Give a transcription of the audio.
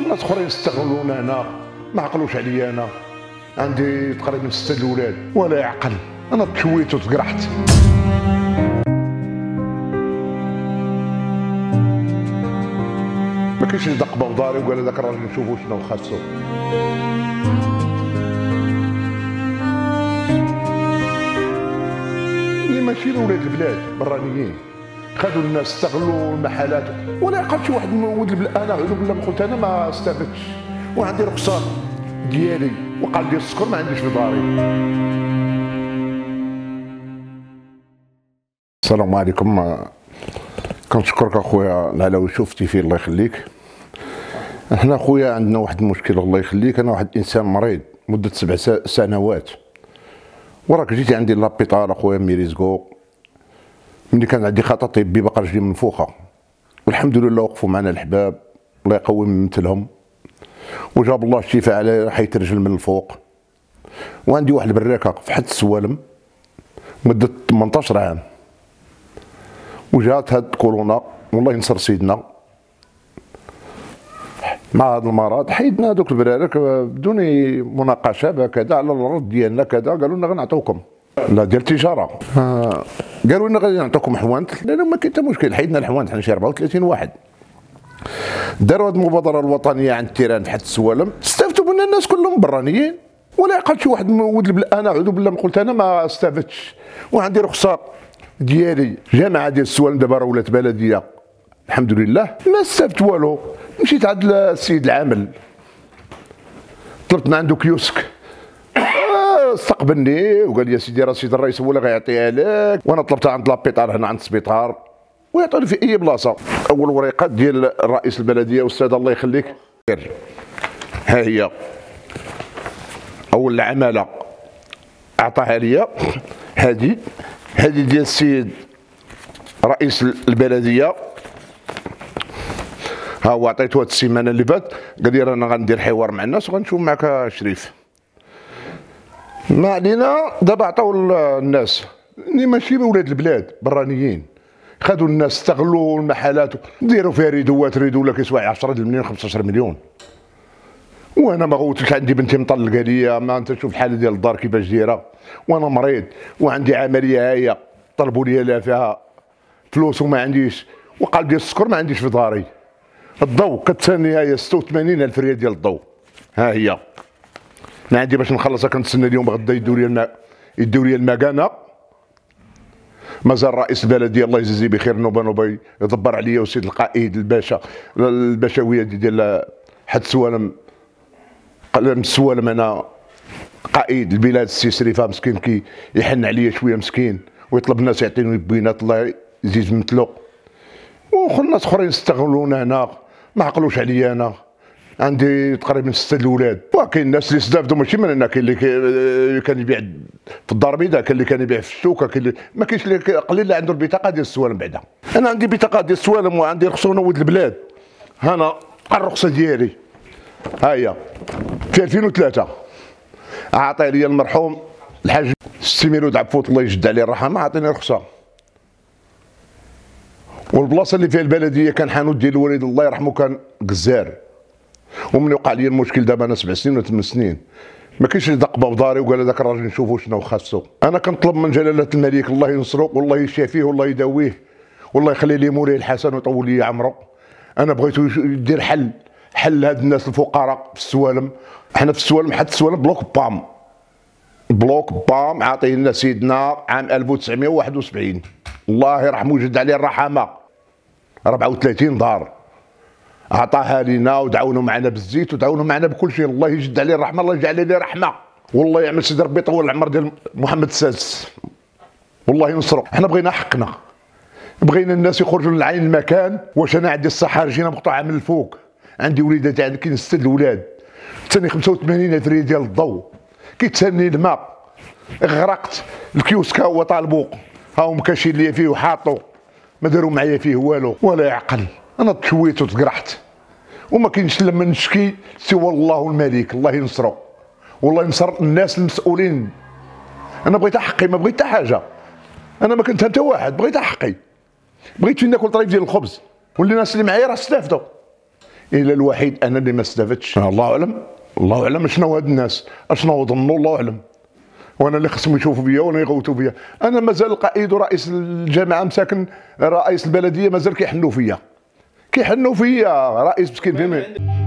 وخل ناس اخرين يستغلونا هنا، ما عقلوش عليا. انا عندي تقريبا 6 الاولاد ولا يعقل، انا تشويت وتقرحت. ما كاينش اللي دق بضاري وقال هذاك الراجل نشوفوا شنو خاصو. اللي ماشي ولاد البلاد برانيين خذوا الناس، استغلوا المحلات ولا يعقل شي واحد من ولد البلاد. انا اعوذ بالله ما قلت، انا ما استفدتش وعندي رخصه ديالي وقال ديال السكر ما عنديش في داري. السلام عليكم، كنشكرك اخويا العلوي، شفتي فيه الله يخليك. احنا اخويا عندنا واحد المشكل الله يخليك. انا واحد الانسان مريض مده 7 سنوات، وراك جيتي عندي لابيطال اخويا ميريزكو. ملي كان عندي خطا طبي باقا رجلي منفوخه، والحمد لله وقفوا معنا الحباب الله يقوي من مثلهم، وجاب الله الشفاء على حيت رجل من الفوق. وعندي واحد البراكه في حد السوالم مده 18 عام، وجات هاد كورونا والله ينصر سيدنا. مع هذا المرض حيدنا هذوك البرارك بدون مناقشه بكذا على الرد ديالنا كذا، قالوا لنا غنعطوكم لا ديال التجاره. قالوا لنا غادي نعطوكم حوانت، لان ما كاين حتى مشكل، حيدنا الحوانت حنا شي 34 واحد. داروا هذه المبادره الوطنيه عند التيران في حد السوالم، استفدوا منها الناس كلهم برانيين ولا يعقل شي واحد من ولد البلاد. انا اعوذ بالله ما قلت، انا ما استفدتش وعندي رخصه ديالي. جامعه ديال السوالم دابا راه ولات بلديه الحمد لله، ما استفدت والو. مشيت عند السيد العامل طلبت من عنده كيوسك، استقبلني وقال لي سيدي راه السيد الرئيس هو اللي غيعطيها لك. وانا طلبتها عند لابيطال هنا عند السبيطار ويعطوني في اي بلاصه. اول وريقات ديال رئيس البلديه استاذ الله يخليك، ها هي اول العماله اعطاها لي. هذه ديال السيد رئيس البلديه، ها هو عطيته هاد السيمانه اللي فات، قال لي رانا غندير حوار مع الناس وغنشوف معك شريف. ما علينا، دابا عطاو الناس اللي ماشي ولاد البلاد برانيين، خذوا الناس استغلوا المحلات، ديروا فيها ريدوات، ريدو ولا كيسوى 10 مليون 15 مليون. وانا ما غوتش، عندي بنتي مطلقه ليا، ما انت شوف الحاله ديال الدار كيفاش دايره، وانا مريض وعندي عمليه هاهيه طلبوا لي لا فيها فلوس وما عنديش، وقال ديال السكر ما عنديش في داري. الضوء كتسالني هاهي 86,000 ريال ديال الضوء، ها هي ما عندي باش نخلصها. كنتسنى اليوم غدا يديو لي المكانه. مازال رئيس البلديه الله يجزيه بخير نوبه يدبر عليا، وسيد القائد البشويه ديال حد السوالم السوالم. انا قائد البلاد السي سريفه مسكين يحن عليا شويه مسكين، ويطلب الناس يعطيني بينات الله يزيد مثلو. وخل ناس اخرين يستغلونا هنا، ما عقلوش عليا. انا عندي تقريبا 6 الاولاد، وكاين الناس اللي استافدوا ماشي من هنا. كاين اللي كان يبيع في الدار البيضاء، كاين اللي كان يبيع في السوق، كاين ما كاينش اللي قليل اللي عنده البطاقه ديال السوالم بعدا. انا عندي بطاقه ديال السوالم وعندي رخصه ولد البلاد. هنا الرخصه ديالي ها هي في 2003 عطى لي المرحوم الحاج سي ميلود عبفوت الله يجد عليه الرحمه، عطيني رخصه. والبلاصه اللي فيها البلديه كان حانوت ديال الوالد الله يرحمه كان قزار. ومن وقع لي المشكل دابا انا 7 سنين ولا 8 سنين، ما كاينش اللي دق بضاري وقال هذاك الراجل نشوفوا شنو خاصو. انا كنطلب من جلاله الملك الله ينصرو والله يشافيه والله يداويه والله يخلي لي مولاي الحسن ويطول لي عمره. انا بغيتو يدير حل هاد الناس الفقراء في السوالم. حنا في السوالم حتى السوالم بلوك بام عاطيه لنا سيدنا عام 1971 الله يرحمه ويجد عليه الرحمه، 34 دار عطاها لينا، ودعونا معنا بالزيت ودعونا معنا بكل شيء. الله يجد عليه الرحمه، الله يجعل عليه رحمه، والله يعمل سيدي ربي يطول العمر ديال محمد السادس والله ينصرو. حنا بغينا حقنا، بغينا الناس يخرجوا للعين المكان. واش انا عندي الصحه رجينا مقطوعه من الفوق، عندي وليدات، عندي كاين 6 الاولاد، ثاني 85,000 ريال ديال الضوء، كيتسالني الماء، غرقت. الكيوسك هو طالبو ها هو مكاشين ليا فيه وحاطو، ما داروا معايا فيه والو ولا يعقل. انا تشويت وتقرحت وما كاينش لما نشكي سوى الله الملك الله ينصرو والله ينصر الناس المسؤولين. انا بغيت حقي، ما بغيت حتى حاجه. انا ما كنت حتى واحد، بغيت حقي، بغيت فين ناكل طريف ديال الخبز، واللي الناس اللي معايا راه استافدوا. الا الوحيد انا اللي ما استفدتش. الله اعلم، الله اعلم شنو هاد الناس اشنو ظنوا، الله اعلم. وانا اللي خصهم يشوفوا بيا وانا يغوتوا بيا. انا مازال القائد ورئيس الجامعه مساكن، رئيس البلديه مازال كيحنوا فيا، كيحنوا فيا رئيس مسكين فهمني.